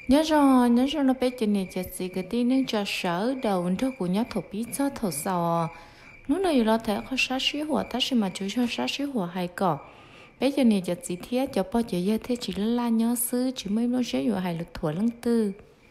nhớ rồi nó bé chân này chợt gì cái tin nên cho sợ đầu nó của nhớ thổ bí cho thổ sò lúc này nó thấy có sát sĩ hỏa ta sẽ mà chú cho sát sĩ hỏa hay cỏ bé chân này chợt gì thế cho bao giờ giờ thế chỉ là nhớ xứ chỉ mấy nó sẽ vừa hay lực thua lăng tư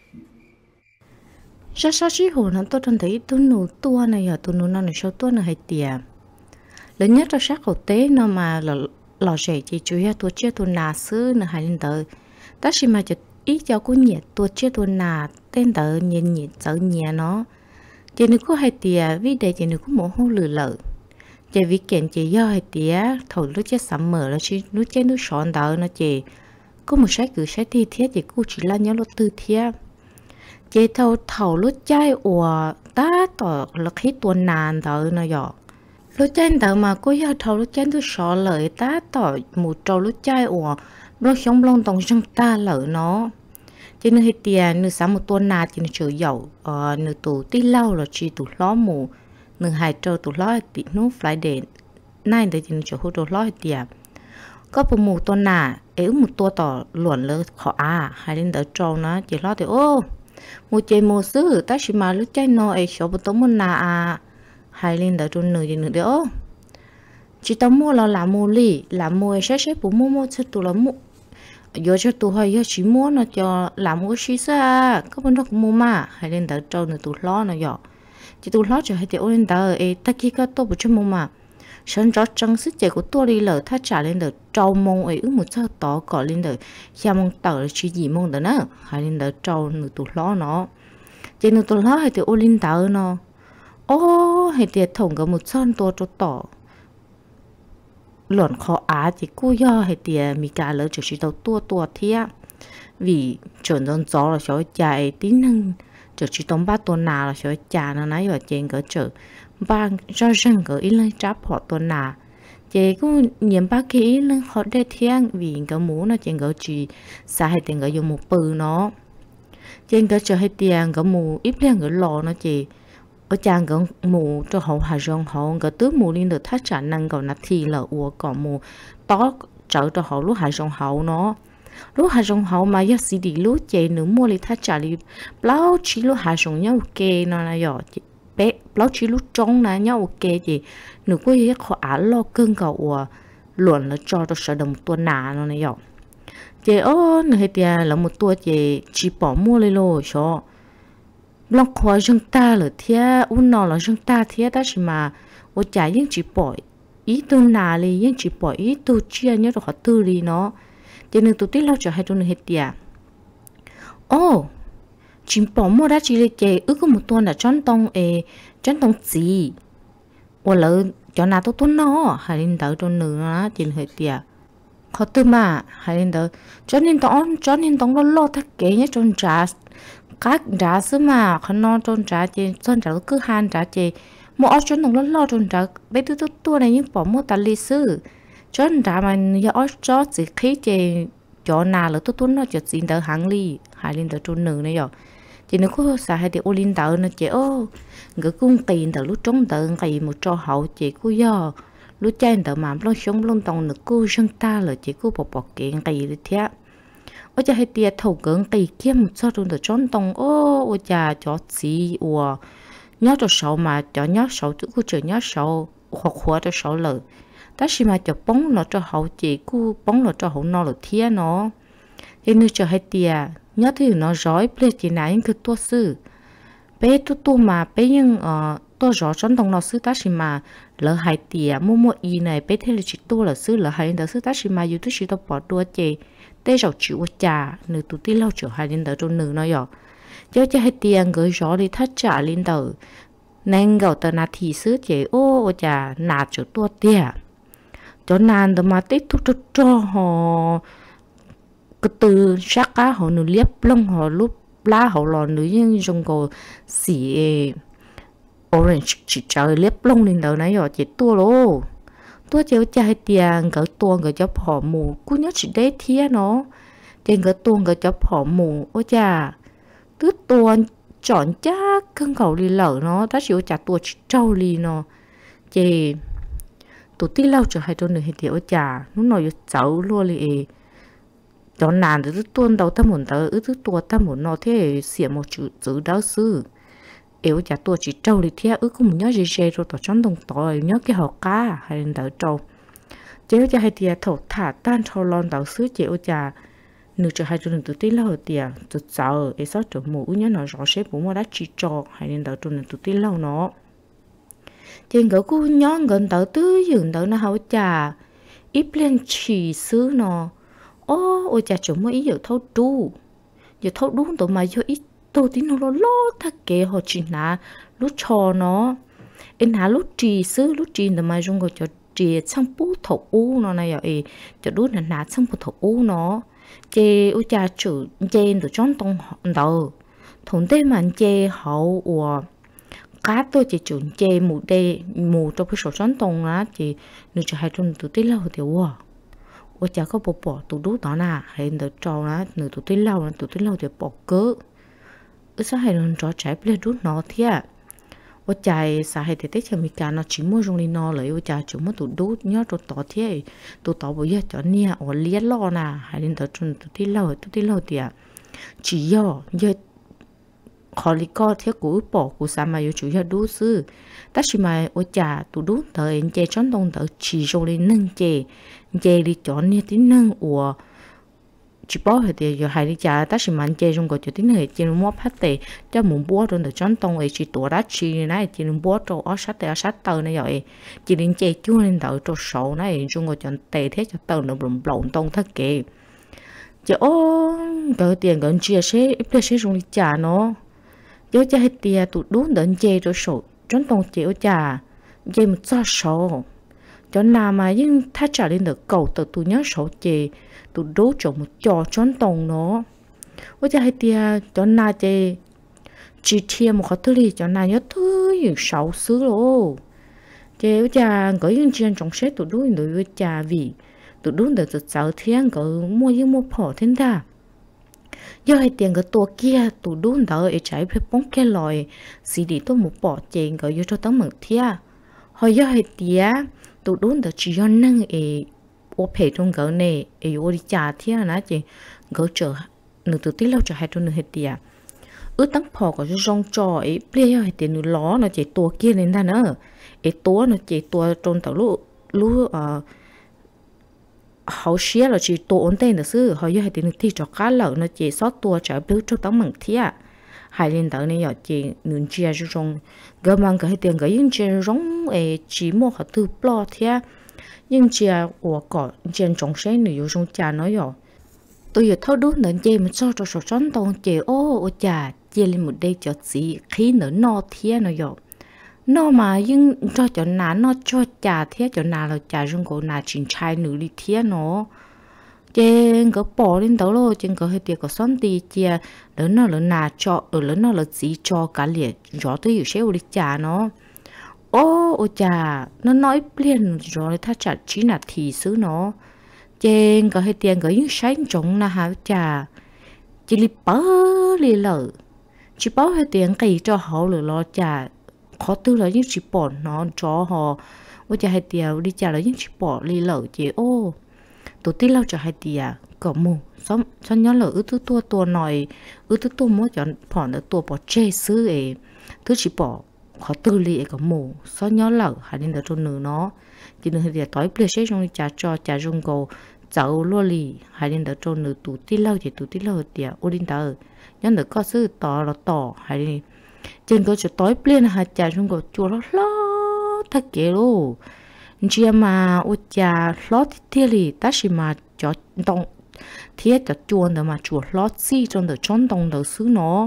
sát sĩ hỏa nó tôi trông thấy tôi nụ tua này giờ tôi nụ nó sau tua này hay tiệt lớn nhất là sát hậu tế nó mà là lò rẻ chỉ chú ý tôi chưa tôi nà xứ nó hay lên tới ta chỉ mà chợt ý cho cô nhiệt tôi chưa tôi nà tên tờ nhiệt nhiệt sợ nhẹ nó chỉ nếu có hai tia vì để chỉ nếu có một hô lử lợ chỉ vì kiện chỉ do hai tia thầu lúc chết sắm mở là chỉ lúc chết lúc sòn tờ nó chỉ có một sai cứ sai thì thiết chỉ cô chỉ là nhớ lúc tư thiết chỉ thầu thầu lúc chạy ủa ta tỏ là khi tuần nàn tờ nó dọ lúc chạy tờ mà cô giờ thầu lúc chạy lúc sòn lợi ta tỏ một trâu lúc chạy ủa lúc sống lông tổng trong ta lợ nó chỉ nên hết tiền nửa sáng một tuần nào chỉ nên chở dầu nửa tủ tí lâu là chỉ tủ ló mù nửa hai trâu tủ ló tí nút phải để nay để chỉ nên chở hỗ trợ ló hết tiền có một mù tuần nào ấy một tua tỏ luồn lơ khó hay lên đỡ trâu nó chỉ lo thì ô một chơi một xứ ta chỉ mà lúc chơi nó ấy số một tấm một nà hay lên đỡ trâu nửa gì nửa đó chỉ tao mua là làm mua lì làm mua sẽ bố mua cho tụ là mua giờ cho tụ hay giờ chỉ mua nó cho làm mua xí xa có bên đó cũng mua mà hay lên đỡ trâu nữa tụ lo nó giờ chỉ tụ lo cho hay thì ôn lên đỡ ấy ta kia có tôi bữa cho mua mà sân rõ trăng sức chạy của tôi đi lỡ ta trả lên đỡ trâu mông ấy một sao tỏ cỏ lên đỡ xa mông tờ chỉ gì mông đỡ nữa hay lên đỡ trâu nữa tụ lo nó chỉ nữa tụ lo hay thì ôn lên đỡ nó ô hay thì thủng cả một son tôi cho tỏ luận khó chỉ cô do hay tiền mi cả lỡ chỉ tàu tua thiệt vì chuẩn dân gió là cho chạy tín năng chỉ tông ba tuần nào là cho chạy nó nói ở trên cái chợ ba cho rằng cái lên trap họ tuần nào chị cũng nhận ba cái lên họ để thiang vì cái mũ nó trên cái chỉ xài hay tiền cái dùng một bự nó trên cái chợ hay tiền cái mũ ít lên cái lò nó chị ở trang cái mù cho hậu hà rong hậu cái tứ mù liên được thắt trả năng còn là thì là ủa còn mù tó trở cho hậu lúc hà rong hậu nó lúc hà rong hậu mà giờ xí đi lúc chạy nữa mua đi thắt trả đi bao chỉ lúc hà rong nhau ok nó là giờ bé bao chỉ lúc trống là nhau ok chị nữa có gì khó lo cơn cầu ủa luồn là cho sợ đồng tuần nà nó là giờ chị ơ người tiền là một tua chị chỉ bỏ mua lên lô cho lòng khoa dân ta là thế, u nó là dân ta thế đó chứ mà, u chả những chỉ bỏ ý tôi nào đi, những chỉ bỏ ý tôi chia nhớ được họ tư đi nó, cho nên tôi tiếc lâu cho hai đứa này hết tiền. Ô, chỉ bỏ mua đã chỉ là chơi, có một tuần là chọn tông gì, u lỡ cho nào tôi nó, hai linh đỡ cho nửa nó chỉ hết tiền. Họ tư mà, hai linh đỡ, cho nên tông nó lo thắc kế nhé chọn trả các trả xứ mà khăn non trôn trả chị trôn trả cứ han trả chị mua ở chỗ nó lo trôn trả bé tôi này những bỏ mua tài lý sư trôn trả mà giờ ở chỗ chỉ khí chị chỗ nào là tôi nó chỉ xin đỡ hàng ly hai linh đỡ trôn nửa này rồi chị nếu có xài hai thì ô linh đỡ nó chị ô người cung tiền đỡ lúc trống đỡ ngày một cho hậu chị cứ do lúc chơi đỡ mà lo sống luôn tòng được cô dân ta là chị cứ bỏ kiện ngày thế ôi cha hay tiệt thầu cứng kỳ kia một số trong từ trốn tông ôi cha cho gì ủa nhớ cho sầu mà cho nhớ sầu chứ cô chờ nhớ sầu hoặc khóa cho sầu lợ ta chỉ mà cho bóng nó cho hậu chị cô bóng nó cho hậu nó là thia nó thế nên cho hay tiệt nhớ thì nó rói bây chị này cứ tua sư bé tu mà bé nhưng tua rõ trốn tông nó sư ta chỉ mà lỡ hay tiệt mua y này bé thế là chỉ tua là sư lỡ hay đó sư ta chỉ mà yêu tu chỉ tao bỏ đua chị tê rồi chịu trả nửa tụi tí lâu chịu hai linh đỡ trong nửa nó rồi cho hai tiền gửi gió đi thắt trả linh đỡ nên gạo tờ nà thì sứ chế ô chả nà chỗ tua tiền cho nàn tờ mà tết thuốc cho họ cái từ sắc á họ nửa liếp lông họ lúc lá họ lò nửa nhưng trong cổ xỉ orange chỉ trời liếp lông linh đỡ này rồi chế tua lô tôi chỉ cho hai tiền cái tuồng cái cho họ mù cú nhớ chỉ đấy thia nó tiền cái tuồng cái cho họ mù ôi chà tứ tuồng chọn chắc cân cầu đi lỡ nó ta chỉ chả tuồng trâu đi nó chị tụi tí lâu cho hai đứa này thì ôi chà nó nói xấu luôn đi cho nàn từ tuôn đầu ta muốn tớ từ tua ta muốn nó thế xỉa một chữ đó sư yếu chả tua chỉ trâu đi theo cũng nhớ gì rồi tao chọn đồng tỏi nhớ cái hộp cá hay là tớ trâu chế cho hai tia thổ thả tan thâu lon tàu sứ chế chả nửa cho hai tuần tụi tí lâu tia tụi sợ ấy sao tụi mũ nhớ nó rõ xếp bụng mà đã chỉ cho hay nên tàu tuần tụi tí lâu nó trên gấu cú nhớ gần tàu tứ dừng tàu nó hậu chả ít lên chỉ sứ nó ôi chả chúng mới giờ thâu đu tụi mày cho ít tôi tí nó lo thắc kệ họ chỉ nà lúc cho nó em há lúc trì sứ lúc trì tụi mày dùng gọi cho trì xong bút thổ u nó này vậy cho đút là nát xong bút thổ u nó chê u cha chủ chê từ trong tông đầu thốn tê mà chê hậu của cá tôi chỉ chủ chê mù đê mù trong cái sổ trong tông á chỉ nửa cho hai trăm tụi tí lâu thì u cha có bỏ tụi đút đó nà hay nửa trâu á nửa tụi tí lâu thì bỏ cớ ư sao hay lần cho trái bê đút nó thế à ô chạy xã hội thì cho mình cả nó chỉ mua trong đi nó lấy ô chạy chúng mới tụt đốt nhớ tụt tỏ thế tụt tỏ bây giờ cho nia ở liệt lo nà hay nên tụt chung tụt tí lâu tiệt chỉ do giờ khó lý co thế cũ bỏ cũ sao mà chủ yếu đốt sư ta chỉ mà ô chạy tụt đốt thời anh chơi chọn đông thời chỉ trong đi nâng chơi đi chọn nia tí nâng ủa chỉ bảo thì giờ hai đi chả ta chỉ mang chơi trong cái chỗ tiếng này chỉ mua phát tệ cho muốn bua trong được chọn tông ấy chỉ tổ đá chi này chỉ muốn bua trong ở sát tờ này vậy chỉ đến chơi chưa lên tờ trong sổ này trong cái chọn tệ thế cho tờ nó bùng lộn tông thất kệ chứ cái tiền gần chia sẽ trong đi chả nó giờ cho hết tiền tụt đúng đến chơi trong sổ chọn tông chịu chả chơi một số sổ cho nào mà nhưngถ้า trả lên được cầu từ tụi nhớ sổ chè tụi đố cho một trò chón tông nó ôi cha hay tia cho na chè chỉ thêm một khó thứ gì cho na nhớ thứ gì sáu xứ luôn chè ôi cha có những chuyện trong sách tụi đố người ôi cha vì tụi đố được tụi sáu thiên có mua phỏ thiên ta giờ hay tiền cái tua kia tụi đố đó ở trái phải bóng cái lòi xí đi tôi một bỏ chè có vô cho tấm mực thia hồi giờ hay tia tụi đốn được chỉ do năng ô phê trong gỡ này ô đi trả thế là chị gỡ chờ nửa từ tí lâu chờ hai trong nửa hết tiền tăng phò có cho rong trò bây giờ hết tiền nửa ló nó chỉ tua kia lên ta nữa tua nó chỉ tua trong tàu lú hậu xía là chỉ tua ổn tên được sư hồi giờ hết tiền nửa thì cho cá lợn nó chỉ sót tua trở biểu cho tấm mảng thế hai lên tàu này giờ chỉ nửa chia cho rong gỡ mang cái tiền gỡ những chuyện rong chỉ mua hạt từ plo thế nhưng chia của cỏ chuyện trồng xe nữ trong trà nói rồi tôi giờ thâu đốt đến chơi mà cho sổ chón tông chơi ô trà chơi lên một đây cho gì khi nữa no thế nói rồi no mà nhưng cho nà nó cho trà thế cho nà là trà trong cổ nà chuyện trai nữ đi thế nó trên có bỏ lên tàu luôn trên có hơi tiền có son tì chia lớn nó lớn nà cho ở lớn nó là gì cho cả liệt gió tôi hiểu sẽ đi trà nó ô trà nó nói liền rồi ta chặt chỉ là thì xứ nó trên có hơi tiền có những sáng trống là hả trà chỉ li bớ li lợ chỉ bảo hơi tiền cái cho họ lừa lo trà khó tư là những chỉ bỏ nó cho họ ô trà hơi tiền đi trà là những chỉ bỏ li lợ chị tụi tí lâu cho hai tia cậu mù xong nhớ là thứ tua nồi thứ tua muốn chọn bỏ nữa tua bỏ chê xứ ấy thứ chỉ bỏ khó tư lì cậu mù xong nhớ là hai nên được trong nửa nó chỉ nửa thì tối bữa sẽ trong trà rung cầu chậu lúa lì hai nên được trong nửa tụi tí lâu tia ô đinh tờ nhớ được có sự tỏ hai nên trên cái chỗ tối bữa là hai trà rung cầu chua lo thật kệ luôn chỉ mà ôi cha lót thế thì ta chỉ mà cho đông thiết cho chuồn được mà chùa lót xí trong được chọn đông được xứ nó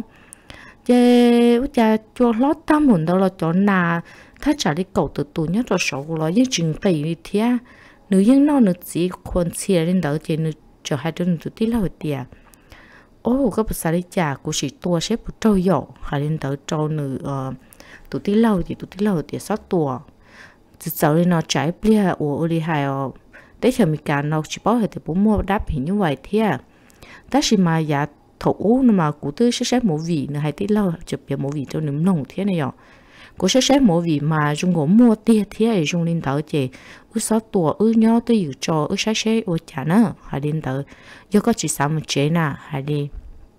chứ ôi cha chùa lót ta muốn đâu là cho nà ta trả đi cầu từ tụi nhớ cho sầu là những chuyện kỳ như thế nữ nhân nó nữ chỉ quan chia lên đó thì nữ cho hai đứa nữ tí lâu tiệt cái bữa sáng đi chả của chị tua xếp một trâu dậu hai lên đó trâu nữ tụi tí lâu thì sát tua chỉ sợ lên nó trái bia ở đi hai để cho mình cả nó chỉ bảo thì bố mua đáp hình như vậy thế ta chỉ mà giá thổ mà cụ tư sẽ một vị nữa hai tí lâu chụp biệt một vị cho nấm nồng thế này rồi cô sẽ mỗi vị mà dùng gỗ mua tia thế dùng linh tờ chị ư sáu tuổi ư nhau tôi dự cho ư sẽ ô chả nữa hay linh tờ do có chỉ sao một chế nè hay đi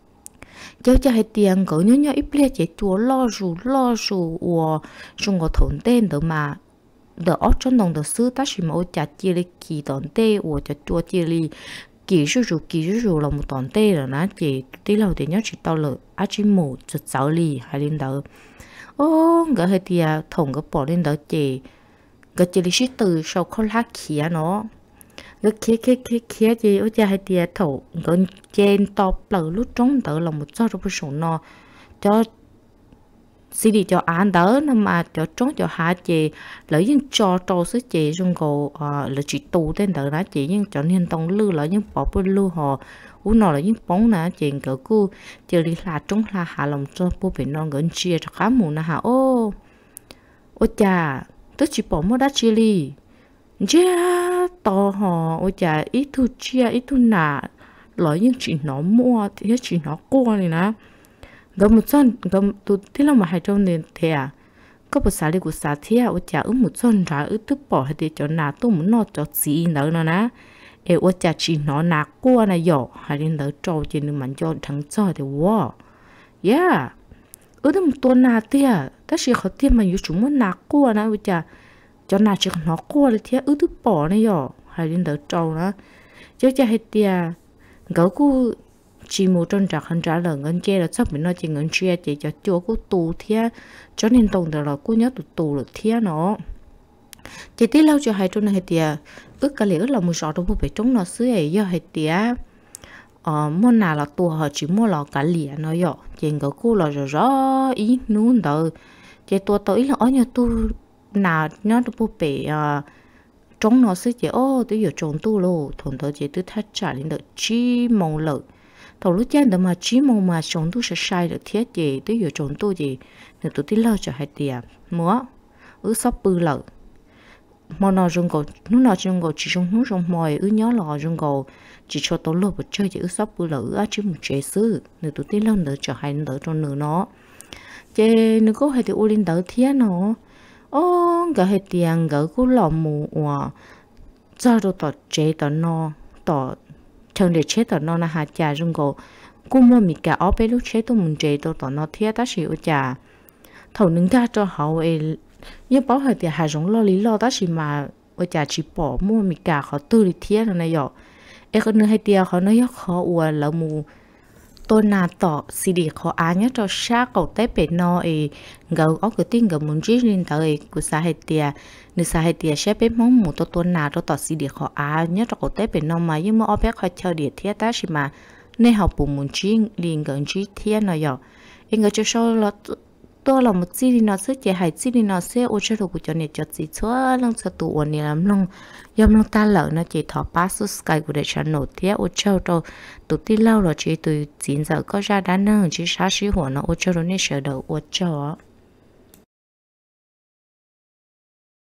cho hai tiền cỡ nhớ ít lệ chị tua lo rù dùng gỗ thốn tên đó mà đỡ ở trong đồng đỡ sư ta chỉ mà ô chả chia li kỳ tòn tê cho tua chia li kỳ rú là một tòn tê rồi nè chị tí lâu thì nhớ chỉ tao lợi chỉ một chục sáu li hay linh tờ cái hai tia thùng cái bỏ lên đó chị cái chị lý từ sau khó lá khía nó cái khía chị ở hai tia thầu cái trên top lờ lúc trống tờ là một số trong số nó cho xí đi cho ăn đỡ nó mà cho trống cho hạ chị lấy những cho sức chị trong cổ là chị tù tên tờ đó chị nhưng cho nên tông lưu là những bỏ bên lưu họ nó là những bóng nè chuyện cỡ cô chơi đi là trống là hạ lòng cho bố bên non gần chia cho khá mù nè hả ô chà tôi chỉ bỏ mất đá chia đi chia to họ ô chà ít thu chia ít thu nà lấy những chuyện nó mua thì hết chuyện nó qua này nè gần một son gần tụt thế là mà hai trong nên thế à có một xả đi của xả thế ô chà một son ra tức bỏ hay để cho nà tôi muốn nó cho gì nữa nè ô chả chỉ nó nạc qua này dọ hay đến đỡ trâu trên đường mạnh cho thằng cho thì wow yeah đó một tuần nào tia ta chỉ có tia mà như chúng muốn nạc qua này ô chả cho nạc chỉ nó qua thì thế thứ bỏ này dọ hay đến đỡ trâu đó chứ chả hay tia gấu cu chỉ một trong trạc hơn trả lời ngân che là sắp bị nó chỉ ngân che chỉ cho chúa của tù thế cho nên tông được là cô nhớ tù được thế nó chỉ tí lâu cho hai trong này thì ước cả liệu là một số trong bộ phim trong nó xứ ấy do hai tia mua nào là tua họ chỉ mua là cả liền nó dọ chỉ có cô là rõ ý nún đâu chỉ tua tới là ở nhà tu nào nhớ trong bộ phim trong nó xứ chỉ tôi giờ trồng tu luôn thằng tôi chỉ tôi thắt trả lên được chi mong lợi thầu lúc trên đó mà chi mong mà trồng tu sẽ sai được thiết gì tôi giờ trồng tu gì nên tôi tí lâu cho hai tia múa sắp bự lợi mà nó dùng cổ nó nói dùng cổ chỉ dùng dùng mồi nhớ là dùng cổ chỉ cho tôi lột một chơi chỉ sắp bự lỡ chứ một chế sư nếu tôi tin lần nữa cho hai nữa trong nửa nó chế nếu có hai thì u linh đỡ thiết nó cái hai tiền gỡ cũng lòng mù cho tôi tỏ chế tỏ nó tỏ thường để chế tỏ nó là hạt trà dùng cổ cũng mua mì cả ở bên lúc chế tôi muốn chế tôi tỏ nó thiết ta chỉ ở trà thầu nâng ra cho họ nhưng bảo hỏi thì hai giống lo lý lo đó chỉ mà ở nhà chỉ bỏ mua mì cả họ tư lý thiết rồi này rồi em có nữa hay tia họ nói khó ua là mù tôi nà tỏ xì đi khó án nhớ cho sát cầu tép bể no gấu ở cái tin gấu muốn chỉ lên tới của xã hay tia nếu xã hay tia sẽ biết món mù tôi nà tôi tỏ xì đi khó án nhớ cho cầu tép bể no mà nhưng mà ở bé khó chờ địa thiết đó chỉ mà nên học bù muốn chỉ liền gần chỉ thiết này rồi em có cho sau là tôi là một gì nó sẽ chỉ hay gì nó sẽ ô chơi đồ của cho nên cho gì chúa lăng sợ tụ này làm lăng yếm lăng ta lợn nó chỉ thọ pass sky của để channel thế ô chơi đồ tụ tí lâu rồi chỉ từ 9 giờ có ra đá nâng chỉ 6 xíหัวnó ô chơi đồ nên sợ đầu ô chơi